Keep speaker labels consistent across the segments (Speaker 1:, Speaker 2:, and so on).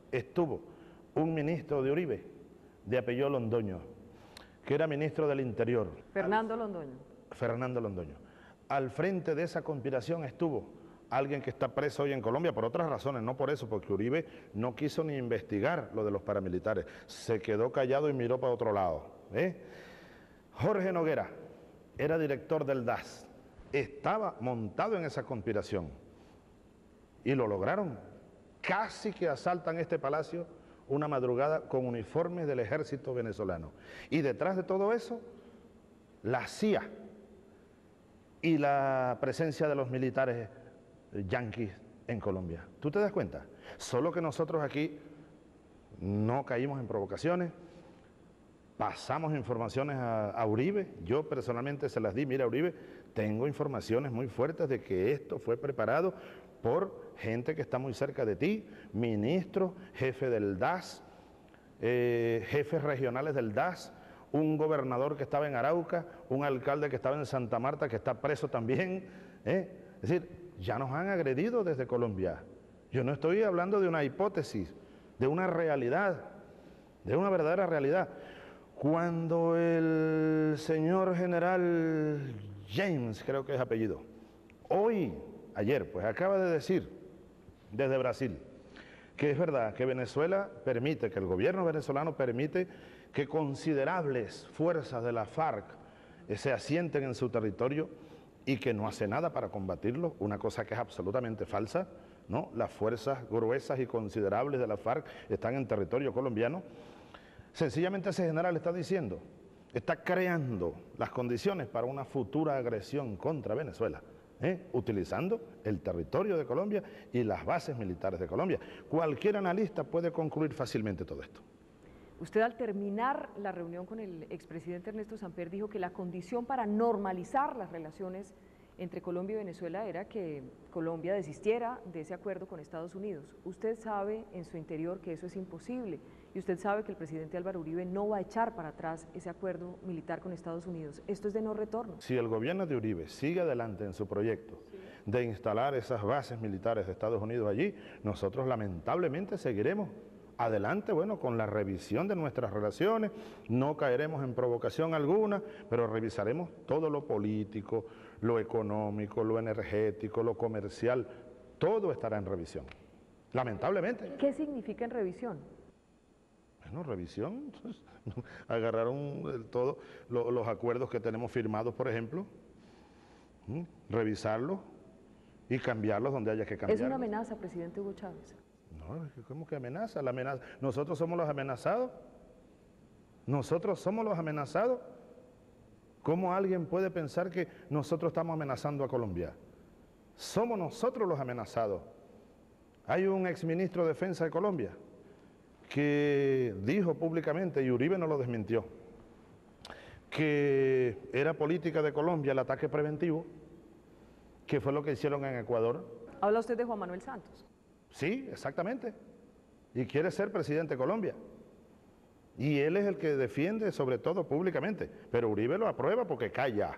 Speaker 1: estuvo un ministro de Uribe, de apellido Londoño, que era ministro del Interior.
Speaker 2: Fernando Londoño.
Speaker 1: Fernando Londoño. Al frente de esa conspiración estuvo alguien que está preso hoy en Colombia por otras razones, no por eso, porque Uribe no quiso ni investigar lo de los paramilitares, se quedó callado y miró para otro lado. Jorge Noguera era director del DAS, estaba montado en esa conspiración y lo lograron. Casi que asaltan este palacio una madrugada con uniformes del ejército venezolano. Y detrás de todo eso, la CIA y la presencia de los militares yanquis en Colombia. ¿Tú te das cuenta? Solo que nosotros aquí no caímos en provocaciones, pasamos informaciones a Uribe, yo personalmente se las di, mira Uribe, tengo informaciones muy fuertes de que esto fue preparado por gente que está muy cerca de ti, ministro, jefe del DAS, jefes regionales del DAS, un gobernador que estaba en Arauca, un alcalde que estaba en Santa Marta, que está preso también. Es decir, ya nos han agredido desde Colombia. Yo no estoy hablando de una hipótesis, de una realidad, de una verdadera realidad. Cuando el señor general James, creo que es apellido, ayer, pues acaba de decir desde Brasil, que es verdad que Venezuela permite, que el gobierno venezolano permite que considerables fuerzas de la FARC se asienten en su territorio y que no hace nada para combatirlo, una cosa que es absolutamente falsa, ¿no? Las fuerzas gruesas y considerables de la FARC están en territorio colombiano. Sencillamente ese general está diciendo, está creando las condiciones para una futura agresión contra Venezuela, utilizando el territorio de Colombia y las bases militares de Colombia. Cualquier analista puede concluir fácilmente todo esto.
Speaker 2: Usted al terminar la reunión con el expresidente Ernesto Samper dijo que la condición para normalizar las relaciones entre Colombia y Venezuela era que Colombia desistiera de ese acuerdo con Estados Unidos. Usted sabe en su interior que eso es imposible y usted sabe que el presidente Álvaro Uribe no va a echar para atrás ese acuerdo militar con Estados Unidos. Esto es de no retorno.
Speaker 1: Si el gobierno de Uribe sigue adelante en su proyecto de instalar esas bases militares de Estados Unidos allí, nosotros lamentablemente seguiremos adelante, bueno, con la revisión de nuestras relaciones, no caeremos en provocación alguna, pero revisaremos todo lo político, lo económico, lo energético, lo comercial, todo estará en revisión, lamentablemente.
Speaker 2: ¿Qué significa en revisión?
Speaker 1: Bueno, revisión, agarraron todos los acuerdos que tenemos firmados, por ejemplo, revisarlos y cambiarlos donde haya que cambiarlos.
Speaker 2: ¿Es una amenaza, presidente Hugo Chávez?
Speaker 1: No, ¿cómo que amenaza? La amenaza. Nosotros somos los amenazados. Nosotros somos los amenazados. ¿Cómo alguien puede pensar que nosotros estamos amenazando a Colombia? Somos nosotros los amenazados. Hay un exministro de Defensa de Colombia que dijo públicamente, y Uribe no lo desmintió, que era política de Colombia el ataque preventivo, que fue lo que hicieron en Ecuador.
Speaker 2: ¿Habla usted de Juan Manuel Santos?
Speaker 1: Sí, exactamente. Y quiere ser presidente de Colombia. Y él es el que defiende sobre todo públicamente. Pero Uribe lo aprueba porque calla.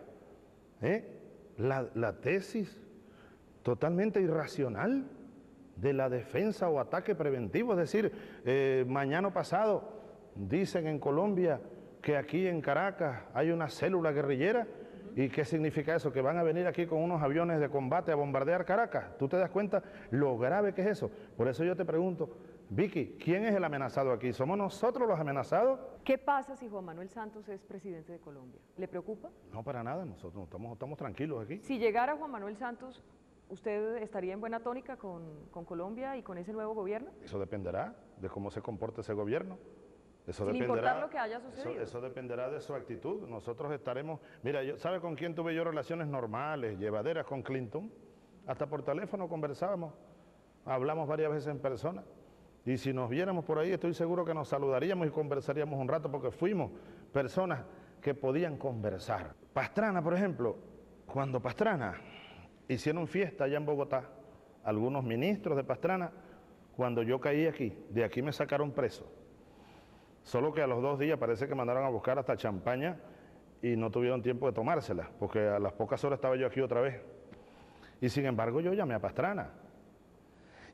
Speaker 1: La tesis totalmente irracional de la defensa o ataque preventivo. Es decir, mañana pasado dicen en Colombia que aquí en Caracas hay una célula guerrillera. ¿Y qué significa eso? Que van a venir aquí con unos aviones de combate a bombardear Caracas. ¿Tú te das cuenta lo grave que es eso? Por eso yo te pregunto, Vicky, ¿quién es el amenazado aquí? ¿Somos nosotros los amenazados?
Speaker 2: ¿Qué pasa si Juan Manuel Santos es presidente de Colombia? ¿Le preocupa?
Speaker 1: No, para nada, nosotros estamos tranquilos aquí.
Speaker 2: Si llegara Juan Manuel Santos, ¿usted estaría en buena tónica con Colombia y con ese nuevo gobierno?
Speaker 1: Eso dependerá de cómo se comporte ese gobierno. Eso
Speaker 2: Sin
Speaker 1: dependerá,
Speaker 2: importar lo que haya sucedido.
Speaker 1: Eso dependerá de su actitud. Nosotros estaremos... Mira, ¿sabe con quién tuve yo relaciones normales, llevaderas? Con Clinton. Hasta por teléfono conversábamos. Hablamos varias veces en persona. Y si nos viéramos por ahí, estoy seguro que nos saludaríamos y conversaríamos un rato, porque fuimos personas que podían conversar. Pastrana, por ejemplo, cuando Pastrana hicieron fiesta allá en Bogotá, algunos ministros de Pastrana, cuando yo caí aquí, de aquí me sacaron preso. Solo que a los 2 días parece que mandaron a buscar hasta champaña y no tuvieron tiempo de tomársela, porque a las pocas horas estaba yo aquí otra vez. Y sin embargo yo llamé a Pastrana.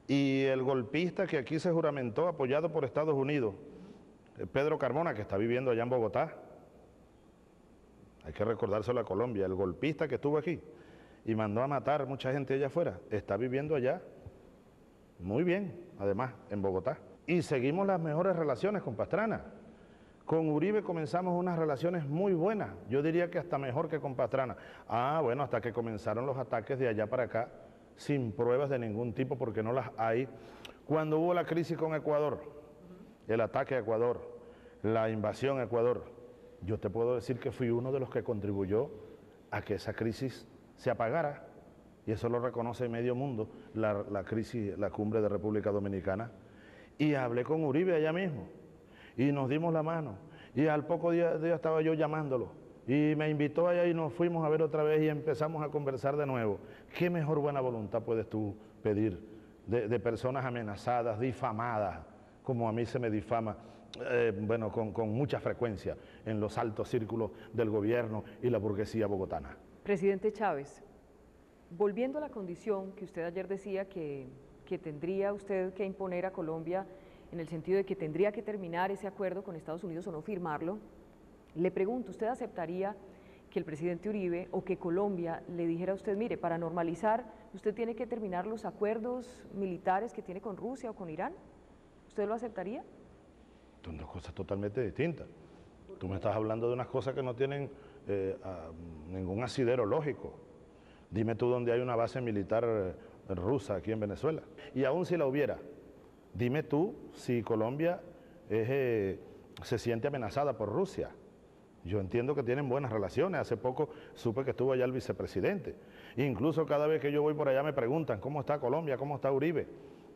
Speaker 1: Y el golpista que aquí se juramentó, apoyado por Estados Unidos, Pedro Carmona, que está viviendo allá en Bogotá, hay que recordárselo a Colombia, el golpista que estuvo aquí y mandó a matar mucha gente allá afuera, está viviendo allá, muy bien, además, en Bogotá. Y seguimos las mejores relaciones con Pastrana. Con Uribe comenzamos unas relaciones muy buenas, yo diría que hasta mejor que con Pastrana. Ah, bueno, hasta que comenzaron los ataques de allá para acá, sin pruebas de ningún tipo, porque no las hay. Cuando hubo la crisis con Ecuador, el ataque a Ecuador, la invasión a Ecuador, yo te puedo decir que fui uno de los que contribuyó a que esa crisis se apagara, y eso lo reconoce medio mundo, la crisis, la cumbre de República Dominicana, y hablé con Uribe allá mismo, y nos dimos la mano, y al poco día estaba yo llamándolo, y me invitó allá y nos fuimos a ver otra vez y empezamos a conversar de nuevo. ¿Qué mejor buena voluntad puedes tú pedir de personas amenazadas, difamadas, como a mí se me difama, bueno, con mucha frecuencia en los altos círculos del gobierno y la burguesía bogotana?
Speaker 2: Presidente Chávez, volviendo a la condición que usted ayer decía que tendría usted que imponer a Colombia, en el sentido de que tendría que terminar ese acuerdo con Estados Unidos o no firmarlo, le pregunto, ¿usted aceptaría que el presidente Uribe o que Colombia le dijera a usted, mire, para normalizar usted tiene que terminar los acuerdos militares que tiene con Rusia o con Irán? ¿Usted lo aceptaría?
Speaker 1: Son dos cosas totalmente distintas. Tú me estás hablando de unas cosas que no tienen ningún asidero lógico. Dime tú dónde hay una base militar rusa aquí en Venezuela. Y aún si la hubiera, dime tú si Colombia se siente amenazada por Rusia. Yo entiendo que tienen buenas relaciones. Hace poco supe que estuvo allá el vicepresidente. Incluso cada vez que yo voy por allá me preguntan cómo está Colombia, cómo está Uribe.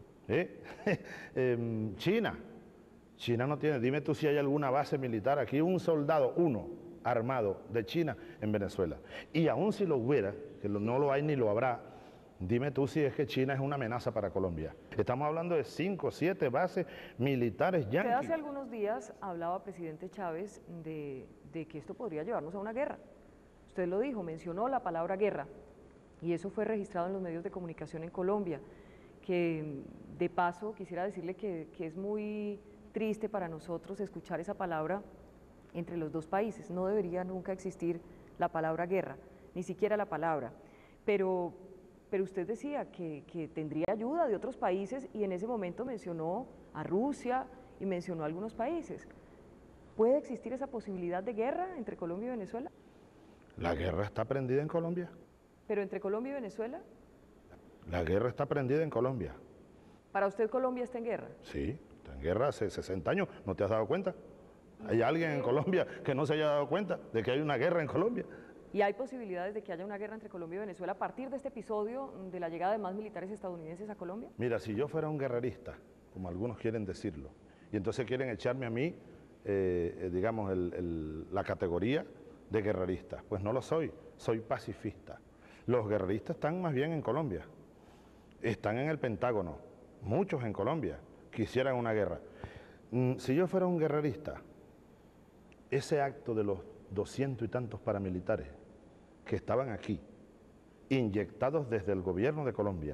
Speaker 1: China no tiene, dime tú si hay alguna base militar aquí, un soldado, uno, armado de China en Venezuela. Y aún si lo hubiera, que no lo hay ni lo habrá, dime tú si es que China es una amenaza para Colombia. Estamos hablando de 5 o 7 bases militares yanquis.
Speaker 2: Usted hace algunos días hablaba, presidente Chávez, de que esto podría llevarnos a una guerra. Usted lo dijo, mencionó la palabra guerra, y eso fue registrado en los medios de comunicación en Colombia, que de paso quisiera decirle que es muy triste para nosotros escuchar esa palabra entre los dos países. No debería nunca existir la palabra guerra, ni siquiera la palabra, pero usted decía que tendría ayuda de otros países y en ese momento mencionó a Rusia y mencionó a algunos países. ¿Puede existir esa posibilidad de guerra entre Colombia y Venezuela?
Speaker 1: ¿La guerra está prendida en Colombia?
Speaker 2: ¿Pero entre Colombia y Venezuela?
Speaker 1: La guerra está prendida en Colombia.
Speaker 2: ¿Para usted Colombia está en guerra?
Speaker 1: Sí, está en guerra hace 60 años, ¿no te has dado cuenta? ¿Hay alguien en Colombia que no se haya dado cuenta de que hay una guerra en Colombia?
Speaker 2: ¿Y hay posibilidades de que haya una guerra entre Colombia y Venezuela a partir de este episodio de la llegada de más militares estadounidenses a Colombia?
Speaker 1: Mira, si yo fuera un guerrerista, como algunos quieren decirlo, y entonces quieren echarme a mí, digamos, la categoría de guerrerista, pues no lo soy, soy pacifista. Los guerreristas están más bien en Colombia, están en el Pentágono, muchos en Colombia quisieran una guerra. Si yo fuera un guerrerista, ese acto de los 200 y tantos paramilitares que estaban aquí, inyectados desde el gobierno de Colombia,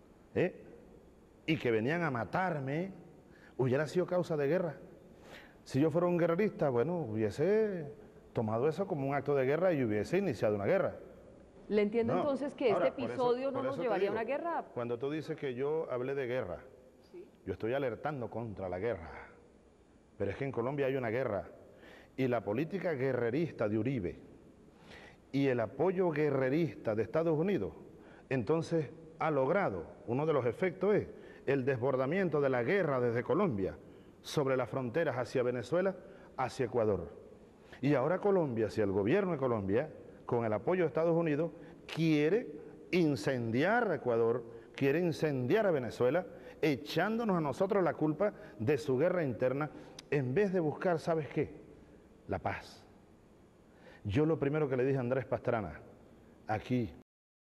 Speaker 1: y que venían a matarme, hubiera sido causa de guerra. Si yo fuera un guerrerista, bueno, hubiese tomado eso como un acto de guerra y hubiese iniciado una guerra.
Speaker 2: ¿Le entiendo
Speaker 1: No.
Speaker 2: entonces que
Speaker 1: Ahora,
Speaker 2: este episodio no nos llevaría a una guerra?
Speaker 1: Cuando tú dices que yo hablé de guerra,
Speaker 2: Sí.
Speaker 1: yo estoy alertando contra la guerra. Pero es que en Colombia hay una guerra. Y la política guerrerista de Uribe y el apoyo guerrerista de Estados Unidos, entonces ha logrado, uno de los efectos es el desbordamiento de la guerra desde Colombia sobre las fronteras hacia Venezuela, hacia Ecuador. Y ahora Colombia, si el gobierno de Colombia, con el apoyo de Estados Unidos, quiere incendiar a Ecuador, quiere incendiar a Venezuela, echándonos a nosotros la culpa de su guerra interna, en vez de buscar, ¿sabes qué? La paz. Yo lo primero que le dije a Andrés Pastrana, aquí